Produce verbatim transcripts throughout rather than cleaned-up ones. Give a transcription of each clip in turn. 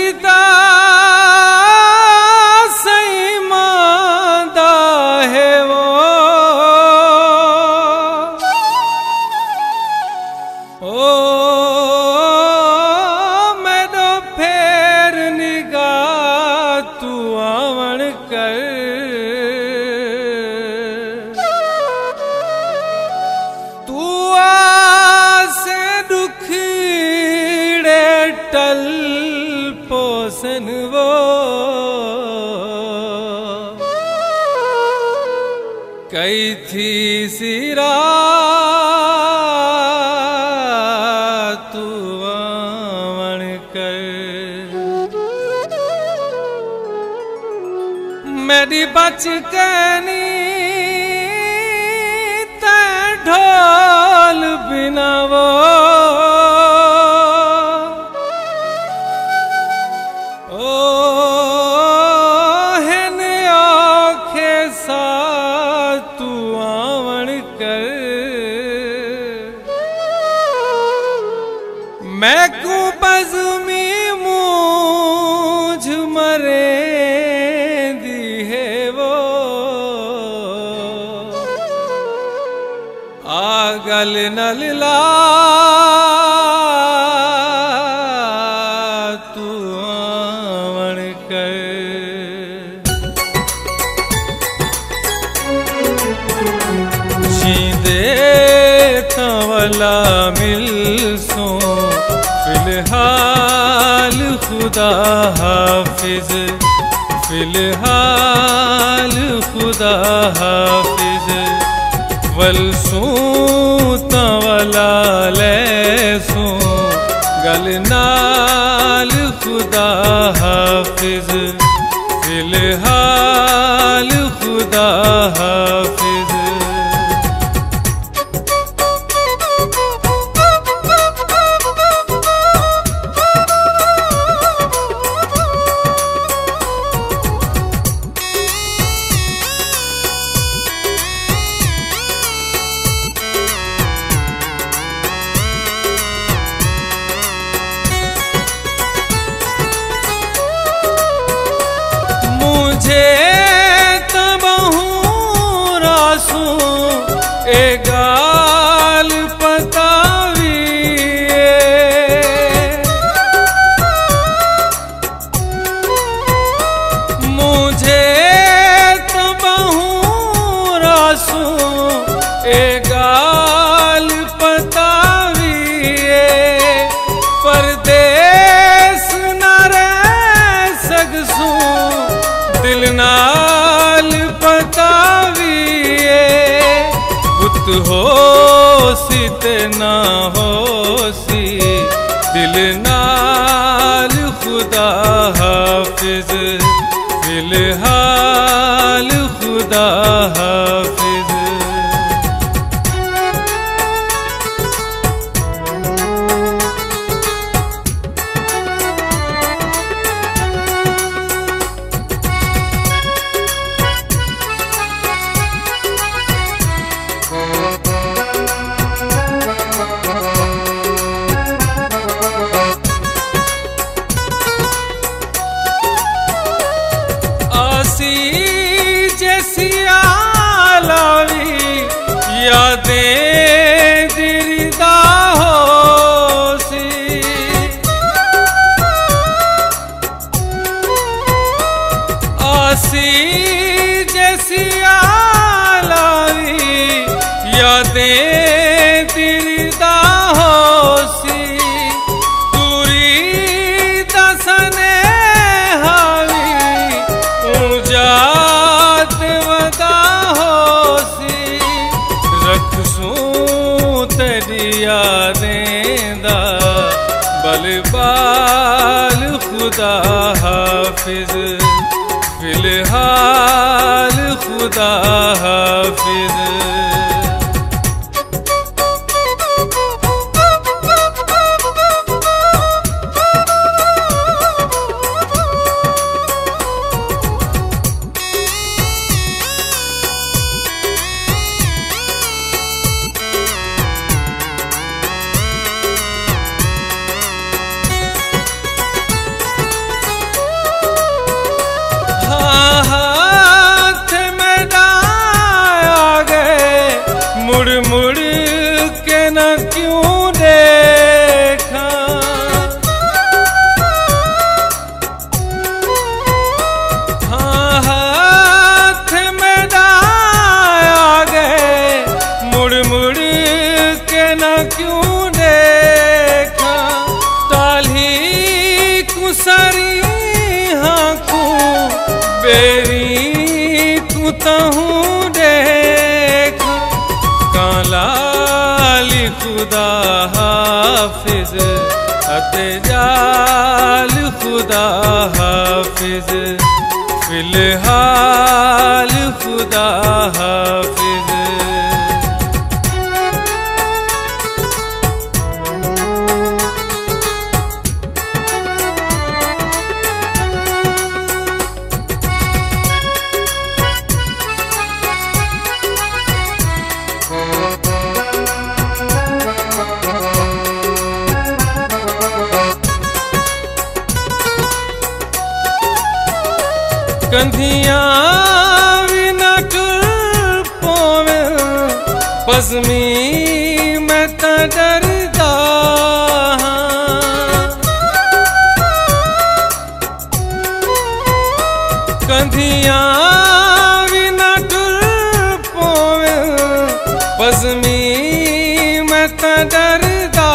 कीता सही मांदा है वो ओ मैडो फेर निगाह तू आवण कर तू आसे दुखीड़े टल पोसन वो कई थी सिरा तू आवण कर मेरी बचकनी ते ढोल बिना वो ओ हिन औखे सा तू आवण कर मैं को बज़मी मूझ मरे दी है वो आगल नलला तू आवण कर जींदे तवला मिलसो फिलहाल खुदा हाफिज फिलहाल खुदा हाफिज वलसू तवला लेसू गलनाल खुदा हाफिज फिलहाल खुदा हाफिज ए गाल पतावी मुझे तो बहु रासू ए गाल पतावी परदेस न रह सकसू दिल नाल पतावी हो सी ते ना हो सी दिल नाल खुदा हाफिज फिलहाल खुदा हाफिज यादें दिरदा होसी आसी जैसी आलावी यादें दिरदा होसी दूरी दसने हावी ऊंजात वदा होसी रखसूं तेरी यादें दा बलबाल खुदा हाफिज फिलहाल खुदा हाफिज खुदा हाफिज अते जाल खुदा हाफिज फिलहाल खुदा हाफिज। कंधियां भी न टुर पोवे पज़मी मैं त डरदा कंधियां भी न टुर पोवे पज़मी मैं त डरदा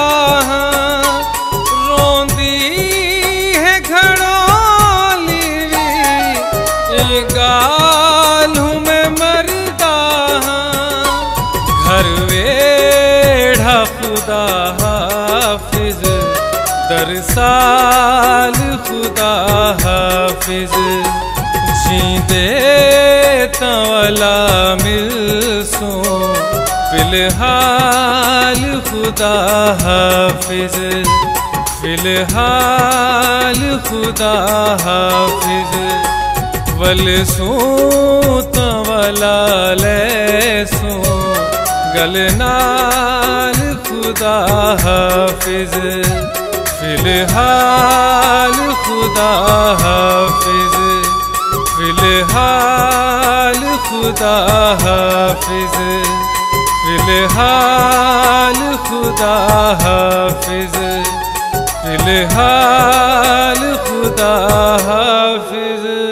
रोंदी है घड़ोली गाल हूँ मैं मरदा घर वेढ़ा खुदा हाफिज दरसाल खुदा हाफिज जींदे तवला मिलसो फिलहाल खुदा हाफिज फिलहाल खुदा हाफिज वल सू तवला ले सू गलनाल खुदा हाफिज फिलहाल खुदा हाफिज फिलहाल खुदा हाफिज फिलहाल खुदा हाफिज फिलहाल खुदा हाफिज।